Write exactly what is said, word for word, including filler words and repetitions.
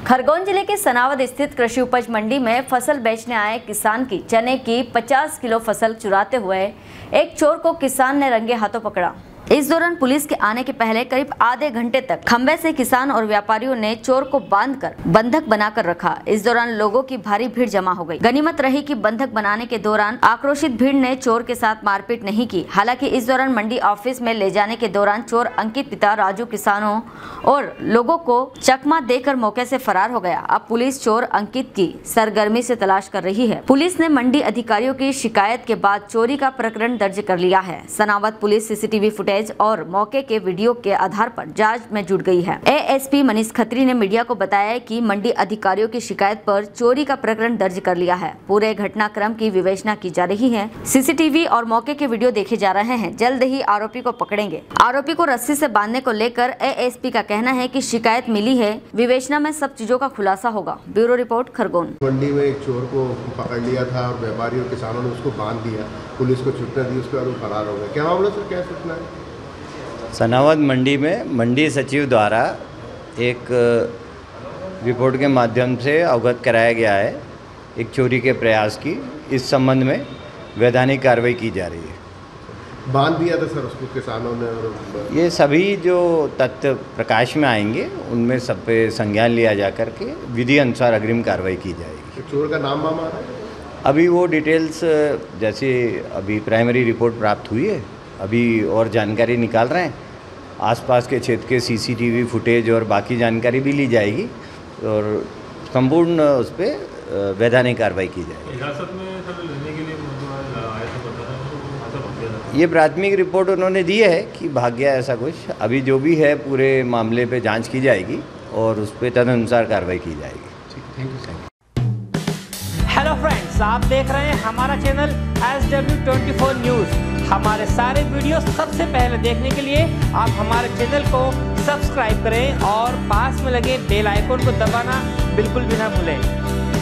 खरगोन जिले के सनावद स्थित कृषि उपज मंडी में फसल बेचने आए किसान की चने की पचास किलो फसल चुराते हुए एक चोर को किसान ने रंगे हाथों पकड़ा। इस दौरान पुलिस के आने के पहले करीब आधे घंटे तक खंबे से किसान और व्यापारियों ने चोर को बांधकर बंधक बनाकर रखा। इस दौरान लोगों की भारी भीड़ जमा हो गई। गनीमत रही कि बंधक बनाने के दौरान आक्रोशित भीड़ ने चोर के साथ मारपीट नहीं की। हालांकि इस दौरान मंडी ऑफिस में ले जाने के दौरान चोर अंकित पिता राजू किसानों और लोगों को चकमा देकर मौके से फरार हो गया। अब पुलिस चोर अंकित की सरगर्मी से तलाश कर रही है। पुलिस ने मंडी अधिकारियों की शिकायत के बाद चोरी का प्रकरण दर्ज कर लिया है। सनावद पुलिस सीसीटीवी फुटेज और मौके के वीडियो के आधार पर जांच में जुट गई है। एएसपी मनीष खत्री ने मीडिया को बताया कि मंडी अधिकारियों की शिकायत पर चोरी का प्रकरण दर्ज कर लिया है। पूरे घटनाक्रम की विवेचना की जा रही है। सीसीटीवी और मौके के वीडियो देखे जा रहे हैं। जल्द ही आरोपी को पकड़ेंगे। आरोपी को रस्सी से बांधने को लेकर एएसपी का कहना है कि शिकायत मिली है, विवेचना में सब चीजों का खुलासा होगा। Bureau report, Khargone. मंडी में एक चोर को पकड़ लिया था और व्यापारी और किसानों ने उसको बांध दिया। पुलिस को सूचना दी, उसके बाद वो फरार हो गए। क्या मामला सर, क्या सूचना है? सनावद मंडी में मंडी सचिव द्वारा एक रिपोर्ट के माध्यम से अवगत कराया गया है एक चोरी के प्रयास की। इस संबंध में वैधानिक कार्रवाई की जा रही है। बांध दिया था सर उसको किसानों ने। और ये सभी जो तथ्य प्रकाश में आएंगे उनमें सब पे संज्ञान लिया जा करके विधि अनुसार अग्रिम कार्रवाई की जाएगी। तो चोर का नाम वाम आ रहा है? अभी वो डिटेल्स जैसे अभी प्राइमरी रिपोर्ट प्राप्त हुई है, अभी और जानकारी निकाल रहे हैं। आसपास के क्षेत्र के सीसीटीवी फुटेज और बाकी जानकारी भी ली जाएगी और संपूर्ण उस पर वैधानिक कार्रवाई की जाएगी। हिरासत में सर लेने के लिए आया था, पता था ये प्राथमिक रिपोर्ट उन्होंने दी है कि भाग गया ऐसा कुछ। अभी जो भी है पूरे मामले पे जांच की जाएगी और उस पर तदनुसार कार्रवाई की जाएगी। Thank you sir. Hello friends, आप देख रहे हैं हमारा channel S W twenty four news. हमारे सारे वीडियो सबसे पहले देखने के लिए आप हमारे चैनल को सब्सक्राइब करें और पास में लगे बेल आइकन को दबाना बिल्कुल भी ना भूलें।